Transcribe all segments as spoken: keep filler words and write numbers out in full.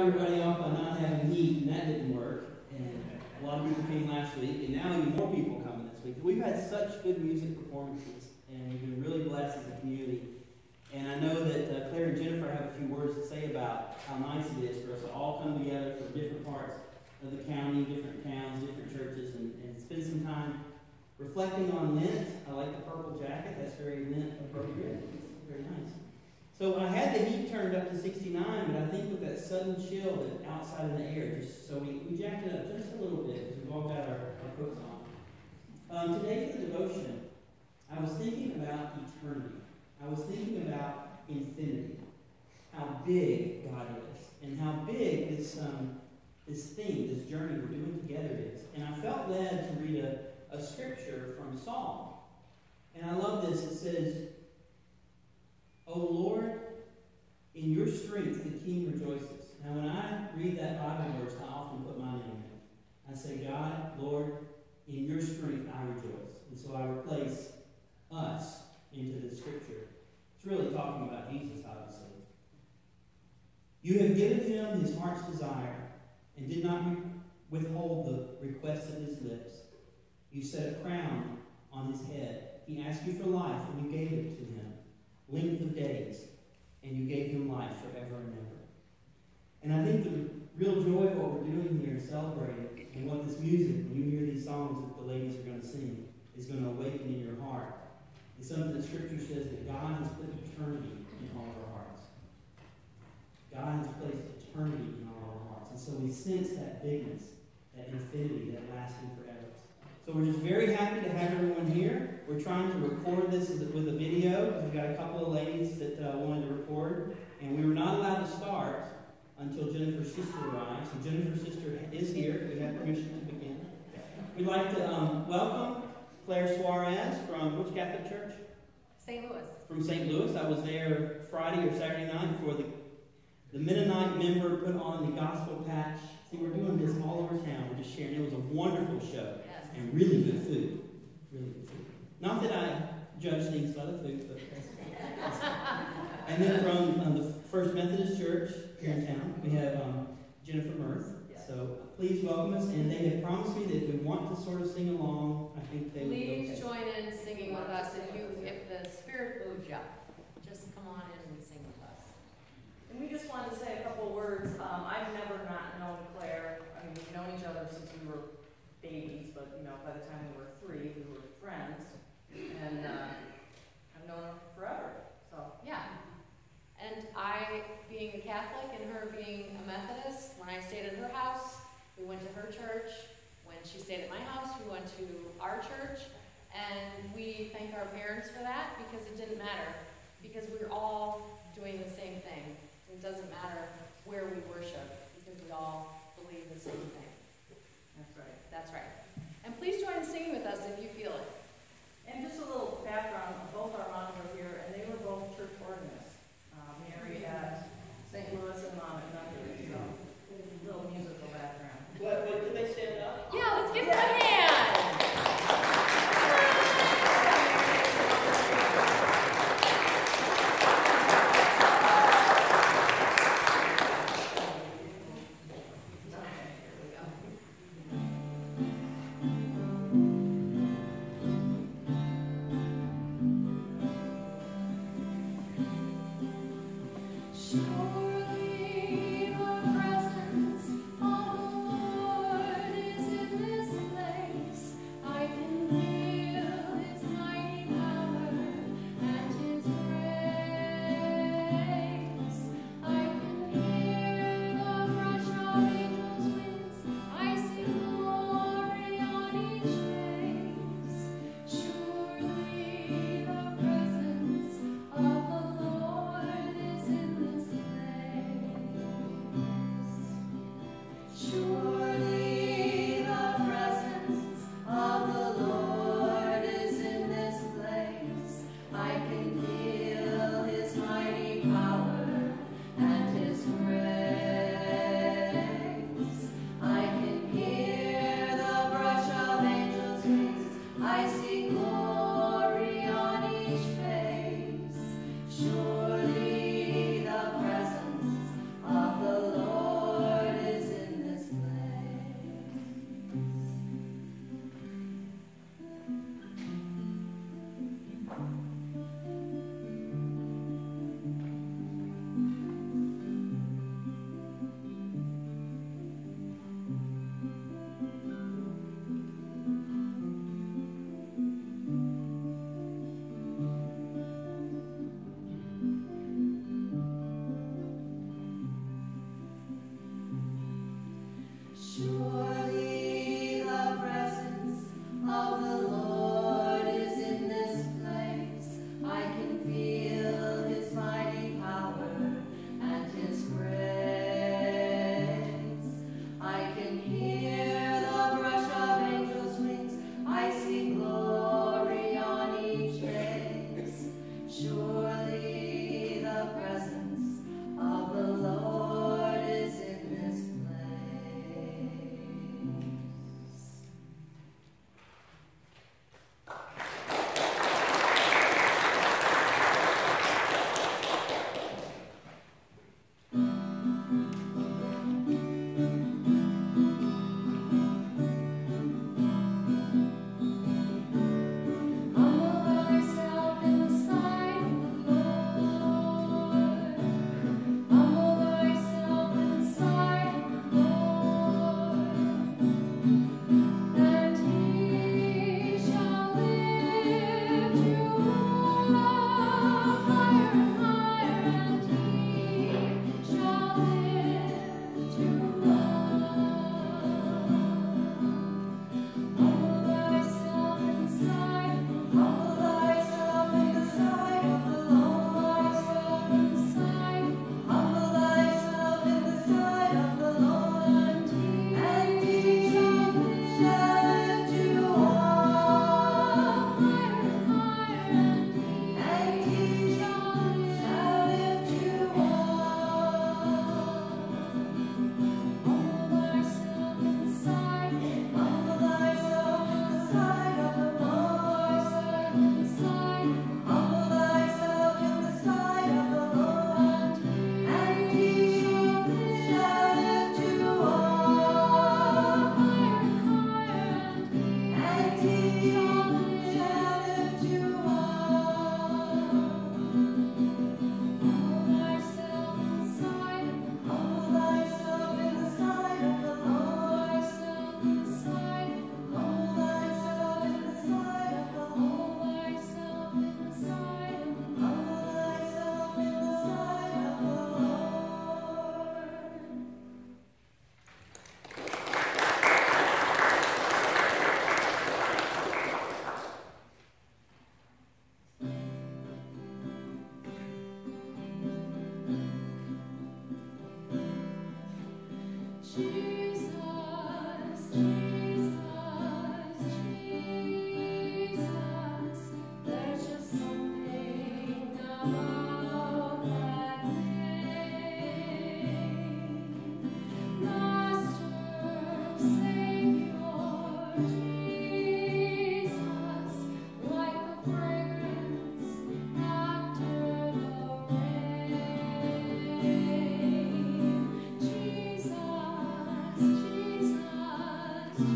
everybody off by not having heat, and that didn't work. And a lot of people came last week, and now even more people coming this week. We've had such good music performances, and we've been really blessed as a community. And I know that uh, Clare and Jennifer have a few words to say about how nice it is for us to all come together from different parts of the county, different towns, different churches, and, and spend some time reflecting on Lent. I like the purple jacket. That's very Lent appropriate. It's very nice. So I had the heat turned up to sixty-nine, but I think with that sudden chill that outside in the air, just so we, we jacked it up just a little bit because we've all got our, our coats on. Um, today for the devotion, I was thinking about eternity. I was thinking about infinity, how big God is, and how big this um, this thing, this journey we're doing together is. And I felt led to read a, a scripture from Psalm. And I love this. It says, O Lord, in your strength the king rejoices. Now when I read that Bible verse, I often put my name in it. I say, God, Lord, in your strength I rejoice. And so I replace us into this scripture. It's really talking about Jesus, obviously. You have given him his heart's desire and did not withhold the request of his lips. You set a crown on his head. He asked you for life, and you gave it to him. Length of days, and you gave him life forever and ever. And I think the real joy of what we're doing here and celebrating, and what this music, when you hear these songs that the ladies are going to sing, is going to awaken in your heart. And something that Scripture says that God has put eternity in all of our hearts. God has placed eternity in all of our hearts. And so we sense that bigness, that infinity, that lasting forever. So we're just very happy to have everyone here. We're trying to record this with a video because we've got a couple of ladies that uh, wanted to record. And we were not allowed to start until Jennifer's sister arrived. So Jennifer's sister is here. We have permission to begin. We'd like to um, welcome Clare Suarez from which Catholic church? Saint Louis. From Saint Louis. I was there Friday or Saturday night for the, the Mennonite member put on the gospel patch. See, we're doing this all over town. We're just sharing. It was a wonderful show. Yes. And really good food. Really good food. Not that I judge things by the food, but that's, that's And then from um, the First Methodist Church here in town, we have um, Jennifer Merth. Yes. So please welcome us. And they have promised me that if we want to sort of sing along, I think they will be okay. Please join in singing with us if you if the Spirit moves you. Just come on in and sing with us. And we just wanted to say a couple words. Um, I've never not known Clare. I mean, we've known each other since we were babies, but you know, by the time we were three, we were friends, and uh, I've known her forever. So yeah, and I, being a Catholic and her being a Methodist, when I stayed at her house, we went to her church. When she stayed at my house, we went to our church, and we thank our parents for that because it didn't matter, because we were all doing the same thing. It doesn't matter where we worship because we all believe the same thing. That's right. That's right. And please join in singing with us if you feel it. And just a little background, both our moms are here, and they were both church organists. Uh, Mary at Saint Louis and Mom at Nutter, so a little musical background. What, what, did they stand up? Yeah, let's give them a hand. Jesus,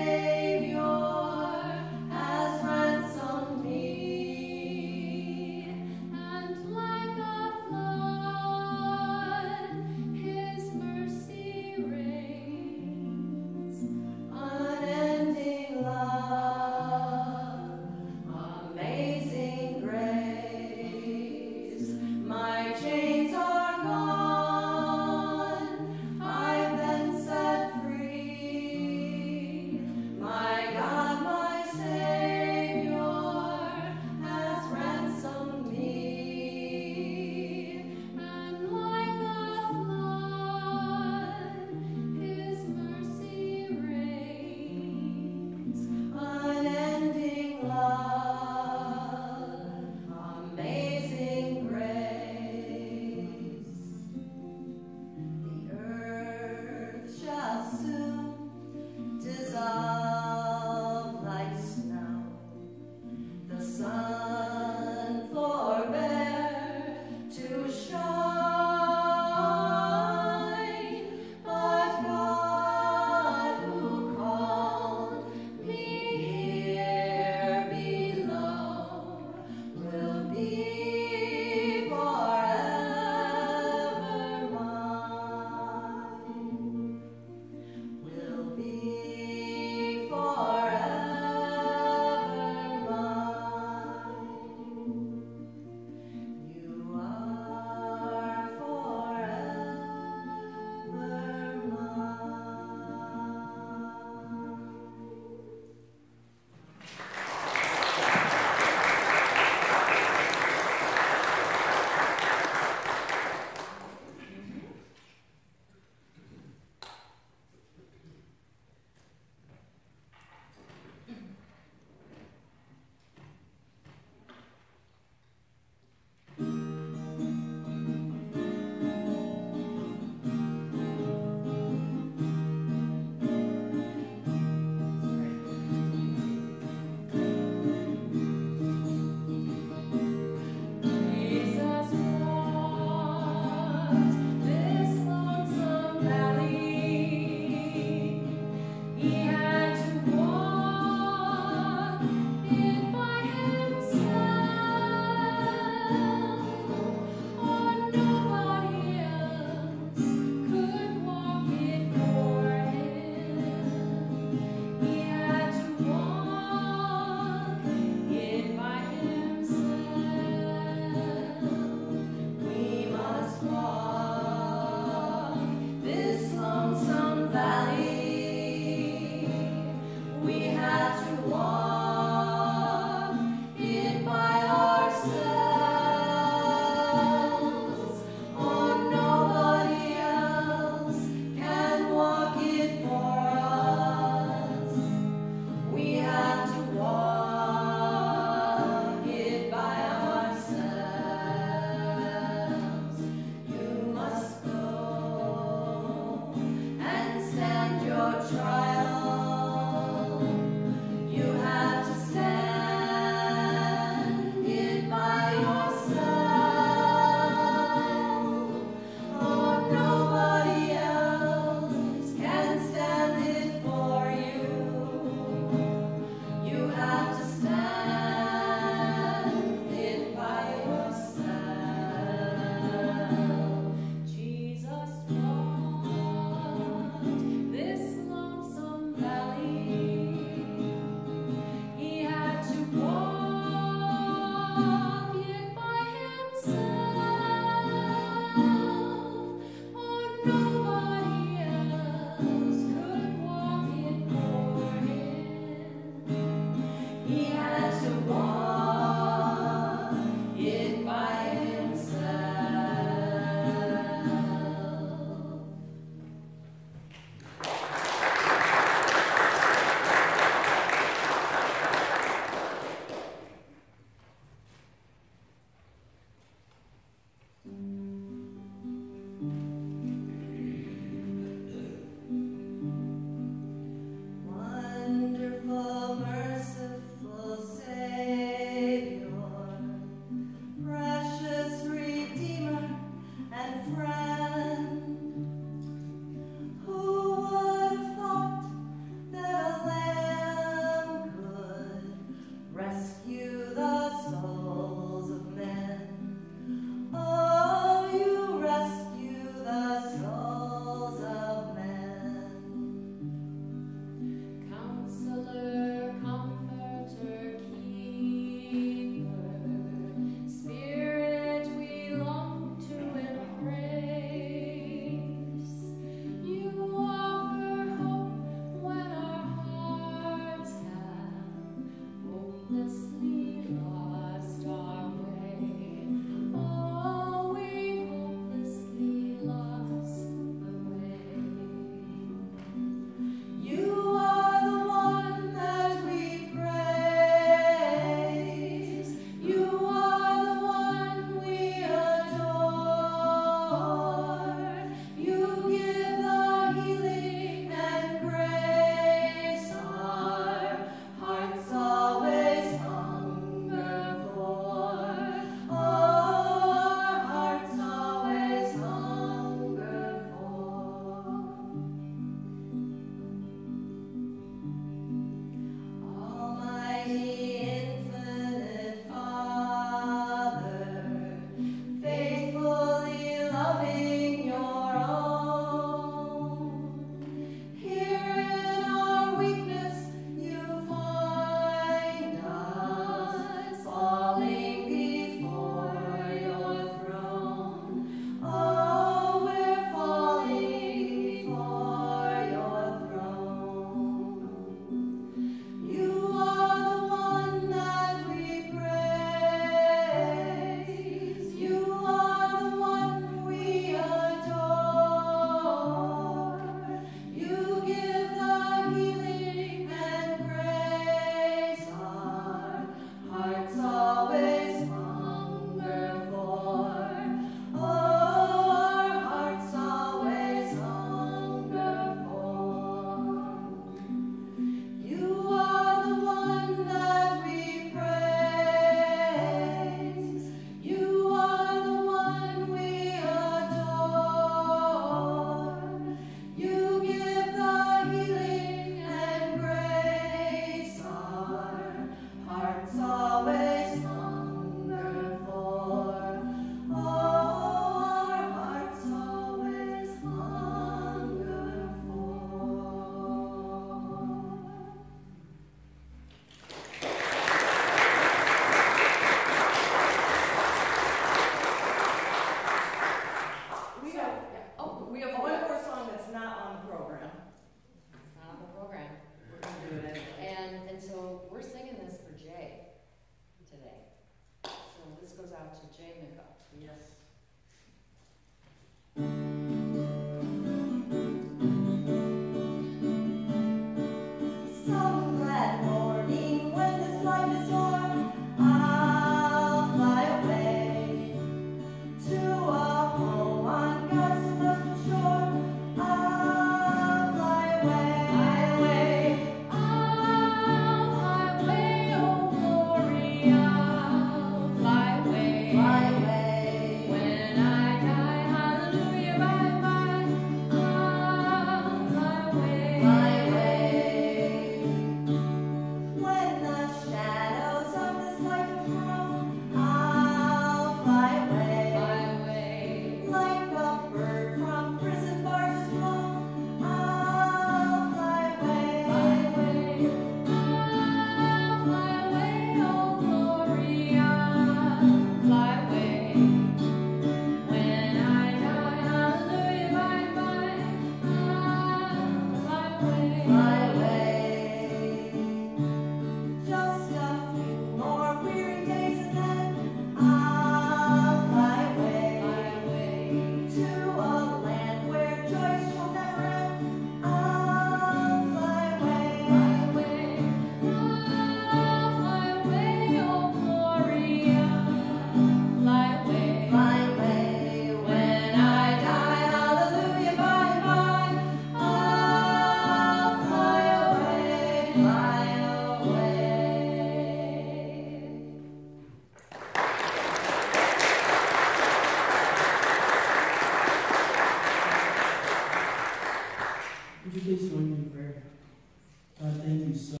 thank you so